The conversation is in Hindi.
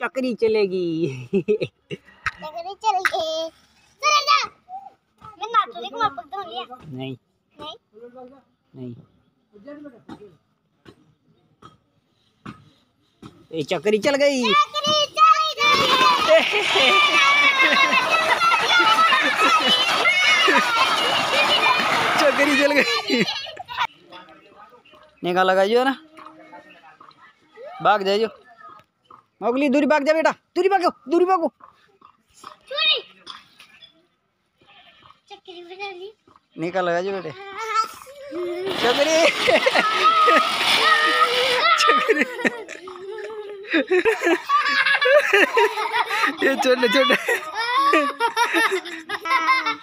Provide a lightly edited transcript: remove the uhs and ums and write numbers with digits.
चक्री चलेगी। चक्री चलेगी। चल जा। मैं नाचो देख मार पकड़ लिया। नहीं नहीं नहीं ये चक्री चल गई। चक्री चली गई। चक्री चल गई। निकाल लगाइयो ना, भाग जाइयो। मोगली दूरी भाग जा बेटा, दूरी भागो, दूरी भागो। चक्री बना ली। निकाल लगाइयो बेटे। चक्री चक्री ये छोटे छोटे